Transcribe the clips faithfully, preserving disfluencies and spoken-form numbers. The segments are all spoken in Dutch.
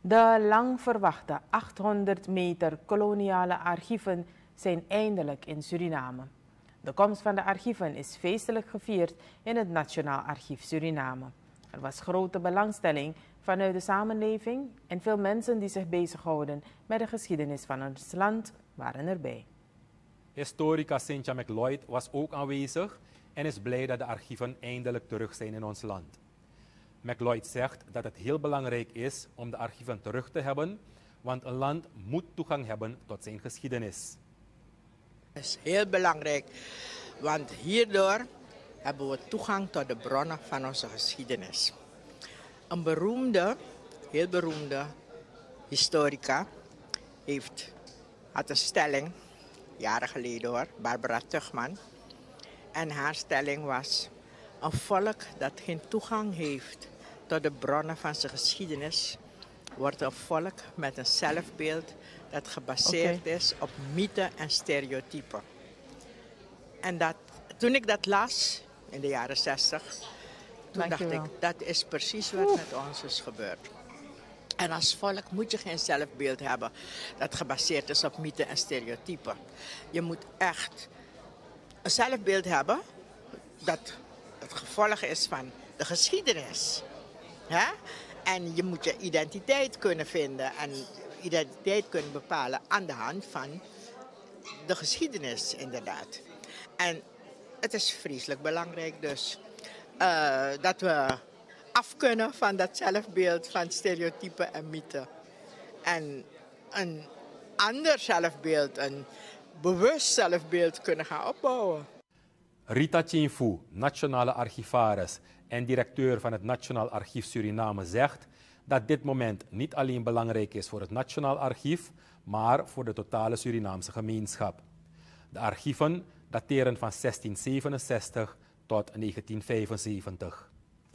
De lang verwachte achthonderd meter koloniale archieven zijn eindelijk in Suriname. De komst van de archieven is feestelijk gevierd in het Nationaal Archief Suriname. Er was grote belangstelling vanuit de samenleving en veel mensen die zich bezighouden met de geschiedenis van ons land waren erbij. Historica Cynthia McLeod was ook aanwezig en is blij dat de archieven eindelijk terug zijn in ons land. McLeod zegt dat het heel belangrijk is om de archieven terug te hebben, want een land moet toegang hebben tot zijn geschiedenis. Het is heel belangrijk, want hierdoor hebben we toegang tot de bronnen van onze geschiedenis. Een beroemde, heel beroemde historica heeft, had een stelling, jaren geleden hoor, Barbara Tuchman. En haar stelling was, een volk dat geen toegang heeft tot de bronnen van zijn geschiedenis, wordt een volk met een zelfbeeld dat gebaseerd okay. is op mythen en stereotypen. En dat, toen ik dat las, in de jaren zestig, toen dacht ik, dat is precies wat Oef. met ons is gebeurd. En als volk moet je geen zelfbeeld hebben dat gebaseerd is op mythen en stereotypen. Je moet echt een zelfbeeld hebben dat het gevolg is van de geschiedenis. Ja? En je moet je identiteit kunnen vinden en identiteit kunnen bepalen aan de hand van de geschiedenis inderdaad. En het is vreselijk belangrijk dus uh, dat we af kunnen van dat zelfbeeld van stereotypen en mythen. En een ander zelfbeeld, een bewust zelfbeeld kunnen gaan opbouwen. Rita Chinfu, nationale archivaris en directeur van het Nationaal Archief Suriname, zegt dat dit moment niet alleen belangrijk is voor het Nationaal Archief, maar voor de totale Surinaamse gemeenschap. De archieven dateren van zestien zevenenzestig tot negentien vijfenzeventig.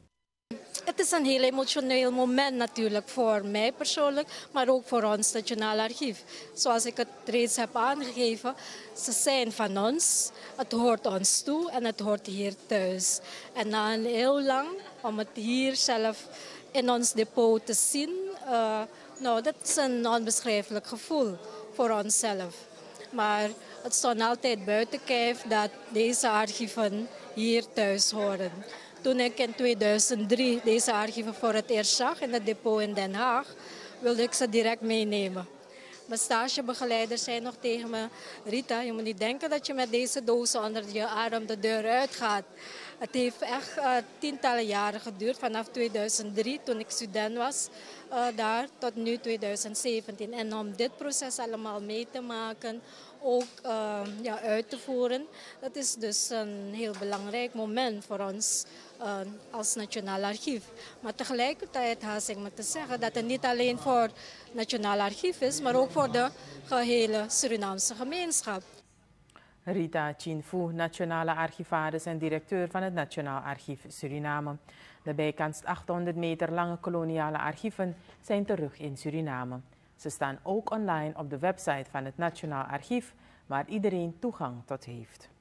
Het is een heel emotioneel moment natuurlijk voor mij persoonlijk, maar ook voor ons Nationaal Archief. Zoals ik het reeds heb aangegeven, ze zijn van ons, het hoort ons toe en het hoort hier thuis. En na een heel lang, om het hier zelf in ons depot te zien, uh, nou, dat is een onbeschrijfelijk gevoel voor onszelf. Maar het stond altijd buiten kijf dat deze archieven hier thuis horen. Toen ik in tweeduizend drie deze archieven voor het eerst zag in het depot in Den Haag, wilde ik ze direct meenemen. Mijn stagebegeleider zei nog tegen me, Rita, je moet niet denken dat je met deze dozen onder je arm de deur uitgaat. Het heeft echt uh, tientallen jaren geduurd, vanaf tweeduizend drie toen ik student was, uh, daar tot nu tweeduizend zeventien. En om dit proces allemaal mee te maken, ook uh, ja, uit te voeren, dat is dus een heel belangrijk moment voor ons uh, als Nationaal Archief. Maar tegelijkertijd haast ik me te zeggen dat het niet alleen voor het Nationaal Archief is, maar ook voor de gehele Surinaamse gemeenschap. Rita Chinfu, nationale archivaris en directeur van het Nationaal Archief Suriname. De bijkans achthonderd meter lange koloniale archieven zijn terug in Suriname. Ze staan ook online op de website van het Nationaal Archief, waar iedereen toegang tot heeft.